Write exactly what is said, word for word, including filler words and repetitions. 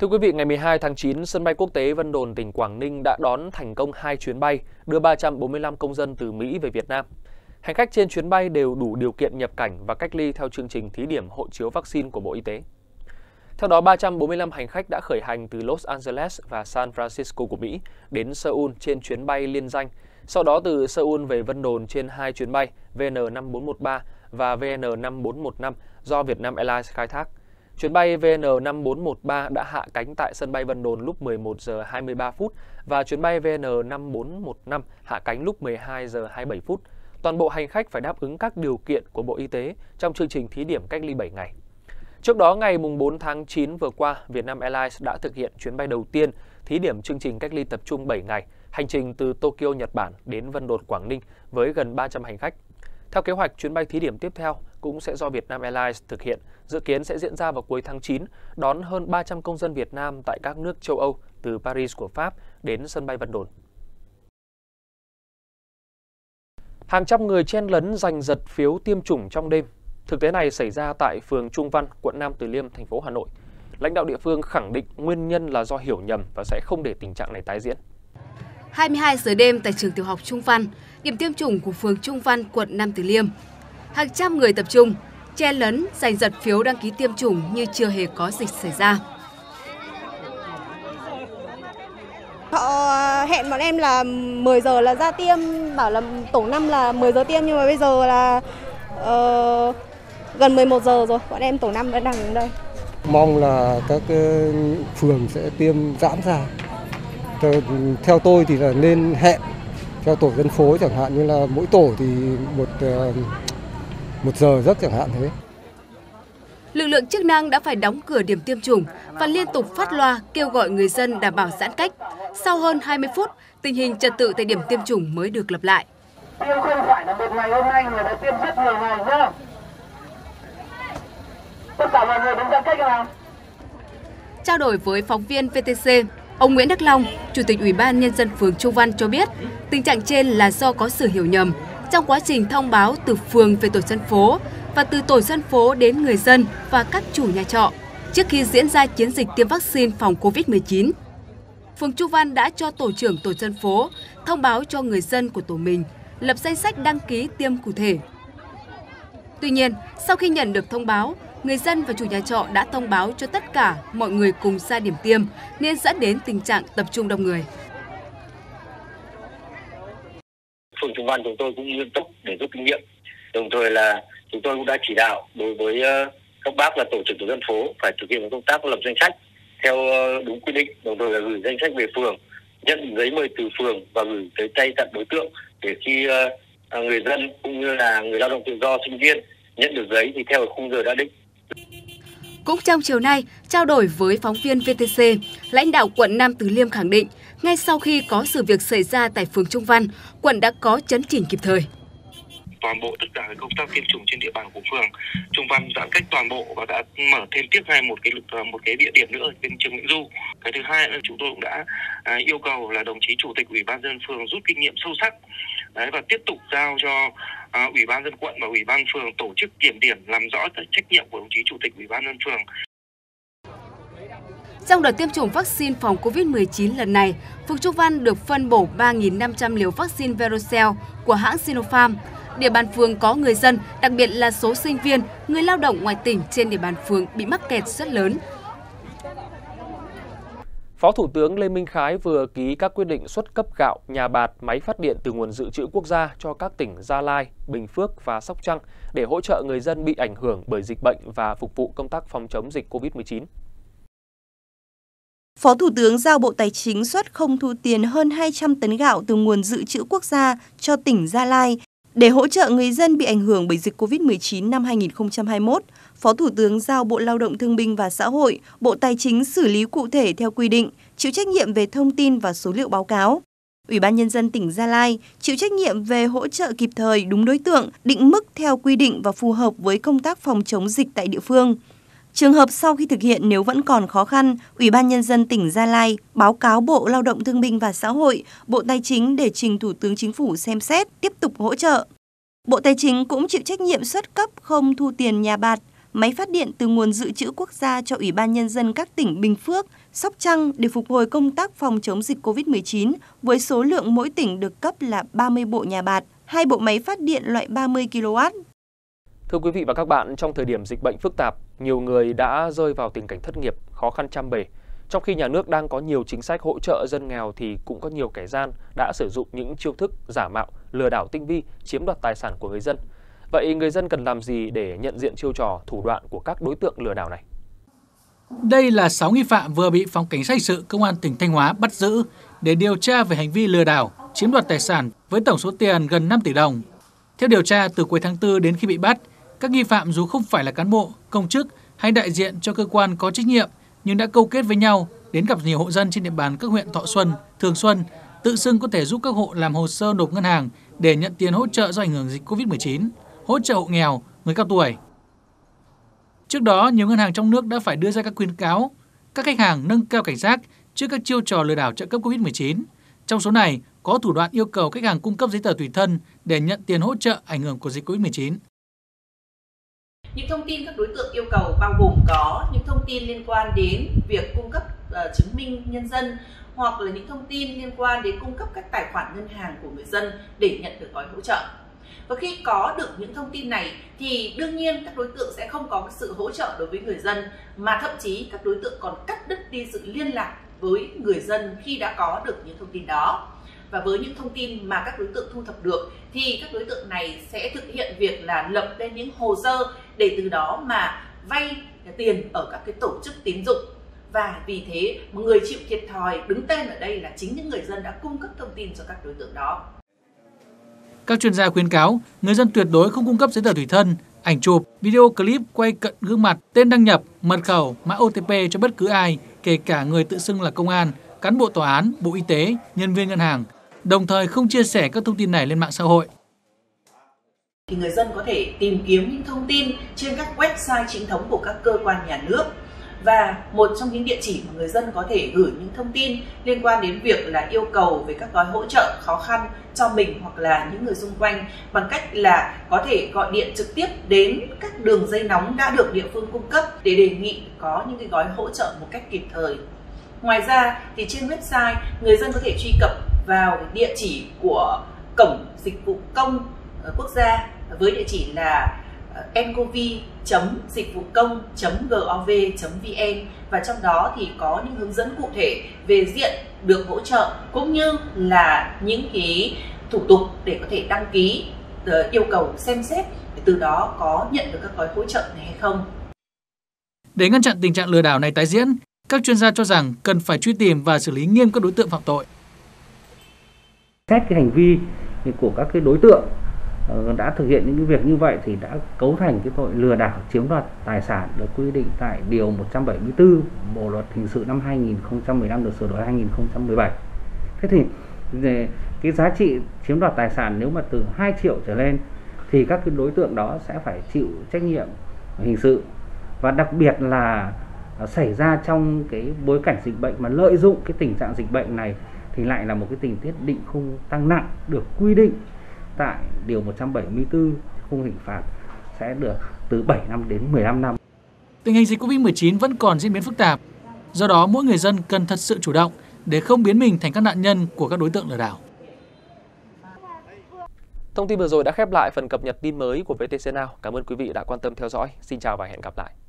Thưa quý vị, ngày mười hai tháng chín, sân bay quốc tế Vân Đồn, tỉnh Quảng Ninh đã đón thành công hai chuyến bay đưa ba trăm bốn mươi lăm công dân từ Mỹ về Việt Nam. Hành khách trên chuyến bay đều đủ điều kiện nhập cảnh và cách ly theo chương trình thí điểm hộ chiếu vaccine của Bộ Y tế. Theo đó, ba trăm bốn mươi lăm hành khách đã khởi hành từ Los Angeles và San Francisco của Mỹ đến Seoul trên chuyến bay liên danh. Sau đó từ Seoul về Vân Đồn trên hai chuyến bay V N năm bốn một ba và V N năm bốn một năm do Vietnam Airlines khai thác. Chuyến bay V N năm bốn một ba đã hạ cánh tại sân bay Vân Đồn lúc mười một giờ hai mươi ba phút và chuyến bay V N năm bốn một năm hạ cánh lúc mười hai giờ hai mươi bảy phút. Toàn bộ hành khách phải đáp ứng các điều kiện của Bộ Y tế trong chương trình thí điểm cách ly bảy ngày. Trước đó, ngày bốn tháng chín vừa qua, Vietnam Airlines đã thực hiện chuyến bay đầu tiên thí điểm chương trình cách ly tập trung bảy ngày, hành trình từ Tokyo, Nhật Bản đến Vân Đồn, Quảng Ninh với gần ba trăm hành khách. Theo kế hoạch, chuyến bay thí điểm tiếp theo cũng sẽ do Vietnam Airlines thực hiện, dự kiến sẽ diễn ra vào cuối tháng chín, đón hơn ba trăm công dân Việt Nam tại các nước châu Âu từ Paris của Pháp đến sân bay Vân Đồn. Hàng trăm người chen lấn giành giật phiếu tiêm chủng trong đêm. Thực tế này xảy ra tại phường Trung Văn, quận Nam Từ Liêm, thành phố Hà Nội. Lãnh đạo địa phương khẳng định nguyên nhân là do hiểu nhầm và sẽ không để tình trạng này tái diễn. hai mươi hai giờ đêm tại trường tiểu học Trung Văn, điểm tiêm chủng của phường Trung Văn, quận Nam Từ Liêm. Hàng trăm người tập trung, chen lấn, giành giật phiếu đăng ký tiêm chủng như chưa hề có dịch xảy ra. Họ hẹn bọn em là mười giờ là ra tiêm, bảo là tổ năm là mười giờ tiêm, nhưng mà bây giờ là uh, gần mười một giờ rồi, bọn em tổ năm vẫn đang đứng đây. Mong là các phường sẽ tiêm giãn ra. Theo tôi thì là nên hẹn theo tổ dân phố, chẳng hạn như là mỗi tổ thì một, một giờ giấc chẳng hạn thế. Lực lượng chức năng đã phải đóng cửa điểm tiêm chủng và liên tục phát loa kêu gọi người dân đảm bảo giãn cách. Sau hơn hai mươi phút, tình hình trật tự tại điểm tiêm chủng mới được lập lại. Tiêm không phải là một ngày hôm nay, người đã tiêm rất nhiều ngày nhá. Tất cả mọi người đứng giãn cách nào. Trao đổi với phóng viên vê tê xê, ông Nguyễn Đắc Long, Chủ tịch Ủy ban Nhân dân phường Trung Văn cho biết, tình trạng trên là do có sự hiểu nhầm trong quá trình thông báo từ phường về tổ dân phố và từ tổ dân phố đến người dân và các chủ nhà trọ trước khi diễn ra chiến dịch tiêm vaccine phòng Covid mười chín. Phường Trung Văn đã cho tổ trưởng tổ dân phố thông báo cho người dân của tổ mình lập danh sách đăng ký tiêm cụ thể. Tuy nhiên, sau khi nhận được thông báo, người dân và chủ nhà trọ đã thông báo cho tất cả mọi người cùng ra điểm tiêm nên dẫn đến tình trạng tập trung đông người. Phường Trung Văn chúng tôi cũng nghiêm túc để rút kinh nghiệm. Đồng thời là chúng tôi cũng đã chỉ đạo đối với các bác là tổ trưởng tổ dân phố phải thực hiện công tác lập danh sách theo đúng quy định, đồng thời là gửi danh sách về phường, nhận giấy mời từ phường và gửi tới tay tận đối tượng để khi người dân cũng như là người lao động tự do, sinh viên nhận được giấy thì theo khung giờ đã định. Cũng trong chiều nay, trao đổi với phóng viên vê tê xê, lãnh đạo quận Nam Từ Liêm khẳng định, ngay sau khi có sự việc xảy ra tại phường Trung Văn, quận đã có chấn chỉnh kịp thời. Toàn bộ tất cả công tác tiêm chủng trên địa bàn của phường Trung Văn giãn cách toàn bộ và đã mở thêm tiếp hai một cái một cái địa điểm nữa ở bên trường Nguyễn Du. Cái thứ hai là chúng tôi cũng đã à, yêu cầu là đồng chí chủ tịch Ủy ban nhân dân phường rút kinh nghiệm sâu sắc đấy, và tiếp tục giao cho à, Ủy ban nhân dân quận và Ủy ban phường tổ chức kiểm điểm làm rõ trách nhiệm của đồng chí chủ tịch Ủy ban nhân dân phường. Trong đợt tiêm chủng vaccine phòng Covid mười chín lần này, phường Trung Văn được phân bổ ba nghìn năm trăm liều vaccine Verocell của hãng Sinopharm. Địa bàn phường có người dân, đặc biệt là số sinh viên, người lao động ngoài tỉnh trên địa bàn phường bị mắc kẹt rất lớn. Phó Thủ tướng Lê Minh Khái vừa ký các quyết định xuất cấp gạo, nhà bạt, máy phát điện từ nguồn dự trữ quốc gia cho các tỉnh Gia Lai, Bình Phước và Sóc Trăng để hỗ trợ người dân bị ảnh hưởng bởi dịch bệnh và phục vụ công tác phòng chống dịch Covid mười chín. Phó Thủ tướng giao Bộ Tài chính xuất không thu tiền hơn hai trăm tấn gạo từ nguồn dự trữ quốc gia cho tỉnh Gia Lai để hỗ trợ người dân bị ảnh hưởng bởi dịch Covid mười chín năm hai nghìn không trăm hai mươi mốt. Phó Thủ tướng giao Bộ Lao động Thương binh và Xã hội, Bộ Tài chính xử lý cụ thể theo quy định, chịu trách nhiệm về thông tin và số liệu báo cáo. Ủy ban Nhân dân tỉnh Gia Lai chịu trách nhiệm về hỗ trợ kịp thời đúng đối tượng, định mức theo quy định và phù hợp với công tác phòng chống dịch tại địa phương. Trường hợp sau khi thực hiện nếu vẫn còn khó khăn, Ủy ban Nhân dân tỉnh Gia Lai báo cáo Bộ Lao động Thương binh và Xã hội, Bộ Tài chính để trình Thủ tướng Chính phủ xem xét tiếp tục hỗ trợ. Bộ Tài chính cũng chịu trách nhiệm xuất cấp không thu tiền nhà bạt, máy phát điện từ nguồn dự trữ quốc gia cho Ủy ban Nhân dân các tỉnh Bình Phước, Sóc Trăng để phục hồi công tác phòng chống dịch covid mười chín với số lượng mỗi tỉnh được cấp là ba mươi bộ nhà bạt, hai bộ máy phát điện loại ba mươi ki lô oát. Thưa quý vị và các bạn, trong thời điểm dịch bệnh phức tạp, nhiều người đã rơi vào tình cảnh thất nghiệp, khó khăn trăm bề. Trong khi nhà nước đang có nhiều chính sách hỗ trợ dân nghèo thì cũng có nhiều kẻ gian đã sử dụng những chiêu thức giả mạo, lừa đảo tinh vi, chiếm đoạt tài sản của người dân. Vậy người dân cần làm gì để nhận diện chiêu trò, thủ đoạn của các đối tượng lừa đảo này? Đây là sáu nghi phạm vừa bị Phòng Cảnh sát hình sự Công an tỉnh Thanh Hóa bắt giữ để điều tra về hành vi lừa đảo, chiếm đoạt tài sản với tổng số tiền gần năm tỷ đồng. Theo điều tra, từ cuối tháng tư đến khi bị bắt, các nghi phạm dù không phải là cán bộ, công chức hay đại diện cho cơ quan có trách nhiệm nhưng đã câu kết với nhau đến gặp nhiều hộ dân trên địa bàn các huyện Thọ Xuân, Thường Xuân, tự xưng có thể giúp các hộ làm hồ sơ nộp ngân hàng để nhận tiền hỗ trợ do ảnh hưởng dịch covid mười chín, hỗ trợ hộ nghèo, người cao tuổi. Trước đó, nhiều ngân hàng trong nước đã phải đưa ra các khuyến cáo các khách hàng nâng cao cảnh giác trước các chiêu trò lừa đảo trợ cấp covid mười chín. Trong số này, có thủ đoạn yêu cầu khách hàng cung cấp giấy tờ tùy thân để nhận tiền hỗ trợ ảnh hưởng của dịch covid mười chín. Những thông tin các đối tượng yêu cầu bao gồm có những thông tin liên quan đến việc cung cấp uh, chứng minh nhân dân hoặc là những thông tin liên quan đến cung cấp các tài khoản ngân hàng của người dân để nhận được gói hỗ trợ. Và khi có được những thông tin này thì đương nhiên các đối tượng sẽ không có sự hỗ trợ đối với người dân, mà thậm chí các đối tượng còn cắt đứt đi sự liên lạc với người dân khi đã có được những thông tin đó. Và với những thông tin mà các đối tượng thu thập được thì các đối tượng này sẽ thực hiện việc là lập lên những hồ sơ để từ đó mà vay tiền ở các cái tổ chức tín dụng. Và vì thế người chịu thiệt thòi đứng tên ở đây là chính những người dân đã cung cấp thông tin cho các đối tượng đó. Các chuyên gia khuyến cáo người dân tuyệt đối không cung cấp giấy tờ tùy thân, ảnh chụp, video clip quay cận gương mặt, tên đăng nhập, mật khẩu, mã ô tê pê cho bất cứ ai, kể cả người tự xưng là công an, cán bộ tòa án, bộ y tế, nhân viên ngân hàng. Đồng thời không chia sẻ các thông tin này lên mạng xã hội. Thì người dân có thể tìm kiếm những thông tin trên các website chính thống của các cơ quan nhà nước. Và một trong những địa chỉ mà người dân có thể gửi những thông tin liên quan đến việc là yêu cầu về các gói hỗ trợ khó khăn cho mình hoặc là những người xung quanh bằng cách là có thể gọi điện trực tiếp đến các đường dây nóng đã được địa phương cung cấp để đề nghị có những cái gói hỗ trợ một cách kịp thời. Ngoài ra thì trên website người dân có thể truy cập vào địa chỉ của Cổng Dịch vụ Công Quốc gia với địa chỉ là encovi chấm dịch vụ công chấm gov chấm vn, và trong đó thì có những hướng dẫn cụ thể về diện được hỗ trợ cũng như là những cái thủ tục để có thể đăng ký, yêu cầu xem xét để từ đó có nhận được các gói hỗ trợ này hay không. Để ngăn chặn tình trạng lừa đảo này tái diễn, các chuyên gia cho rằng cần phải truy tìm và xử lý nghiêm các đối tượng phạm tội. Xét cái hành vi của các cái đối tượng đã thực hiện những cái việc như vậy thì đã cấu thành cái tội lừa đảo chiếm đoạt tài sản được quy định tại điều một trăm bảy mươi tư Bộ luật hình sự năm hai nghìn không trăm mười lăm được sửa đổi hai nghìn không trăm mười bảy. Thế thì cái giá trị chiếm đoạt tài sản nếu mà từ hai triệu trở lên thì các cái đối tượng đó sẽ phải chịu trách nhiệm hình sự, và đặc biệt là xảy ra trong cái bối cảnh dịch bệnh mà lợi dụng cái tình trạng dịch bệnh này thì lại là một cái tình tiết định khung tăng nặng được quy định tại điều một trăm bảy mươi tư, khung hình phạt sẽ được từ bảy năm đến mười lăm năm. Tình hình dịch covid mười chín vẫn còn diễn biến phức tạp, do đó mỗi người dân cần thật sự chủ động để không biến mình thành các nạn nhân của các đối tượng lừa đảo. Thông tin vừa rồi đã khép lại phần cập nhật tin mới của vê tê xê Now. Cảm ơn quý vị đã quan tâm theo dõi. Xin chào và hẹn gặp lại.